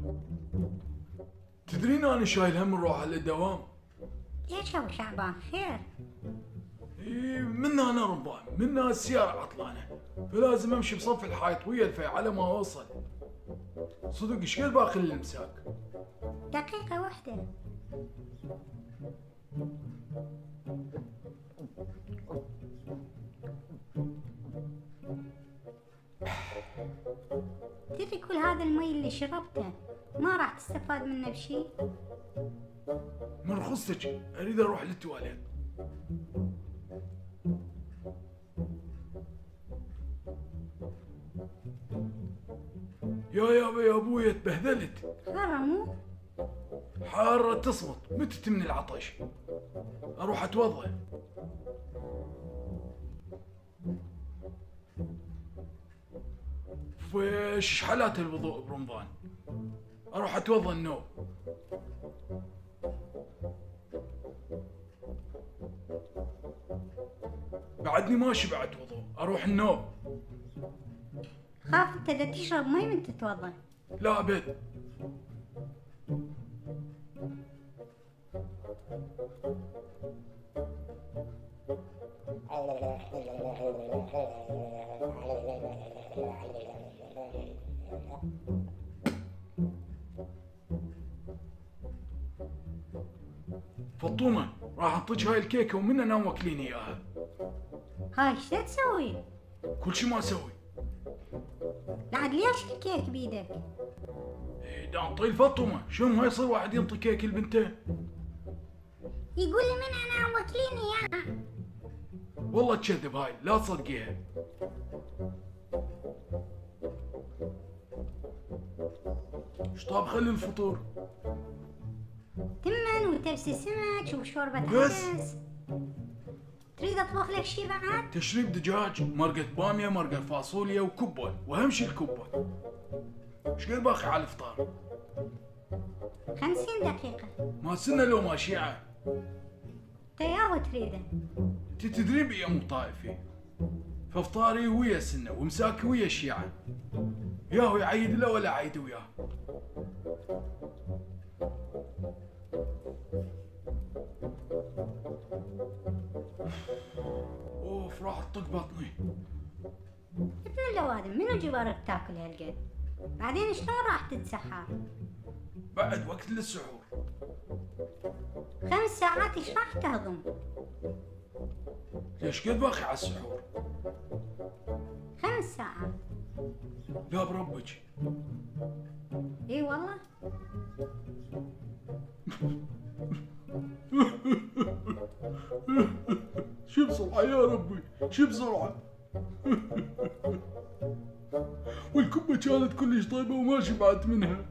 تدرين أنا شايل هم نروح للدوام. ليش ابو شعبان خير؟ إيه منا أنا رمضان، منا السيارة عطلانة، فلازم أمشي بصف الحائط ويا الفي على ما أوصل. صدق إيش قد باقي للمساك؟ دقيقة واحدة. تدري كل هذا المي اللي شربته ما راح تستفاد منه بشي؟ من رخصتك أريد أروح للتواليت. يا أبوي تبهذلت. حرموا؟ حارة تصمت، متت من العطش. أروح أتوضأ. وش حالات الوضوء برمضان؟ أروح أتوضأ النوم. بعدني ما شبعت وضوء، أروح النوم. خاف انت دا تشرب مي من تتوضا. لا أبد. فطومة راح أعطيك هاي الكيكة ومن أنام واكلين إياها. هاي ايش تسوي؟ كل شي ما أسوي. بعد ليش الكيك بيدك؟ إيه دا أنطي الفطومة، شو ما يصير واحد ينطي كيك لبنته؟ يقول لي من انا واكلين اياها. والله تكذب هاي، لا تصدقيها. ايش طاب خلي الفطور؟ تمن وتبسي سمك وشوربة بس. عدس. تريد اطبخ لك شي بعد؟ تشريب دجاج، مرقة بامية، مرقة فاصوليا وكبة، واهم شي الكبة. ايش قد باقي على الافطار؟ 50 دقيقة. ما سنة لو ما شيعة. تياهو تريده؟ انت تدري بي مو طائفي. فافطاري ويا السنة ومساكي ويا الشيعة. ياهو يعيد له ولا عيد وياه. اوف راح تطق بطني. ابن اللوادم منو جبرك تاكل هالقد؟ بعدين شلون راح تتسحر؟ بعد وقت للسحور. 5 ساعات ايش راح تهضم؟ ليش قد باقي على السحور؟ 5 ساعات. لا بربك. اي والله. شو بسرعة يا ربي، شو بسرعة. والكبة كانت كلش طيبة وما شبعت منها.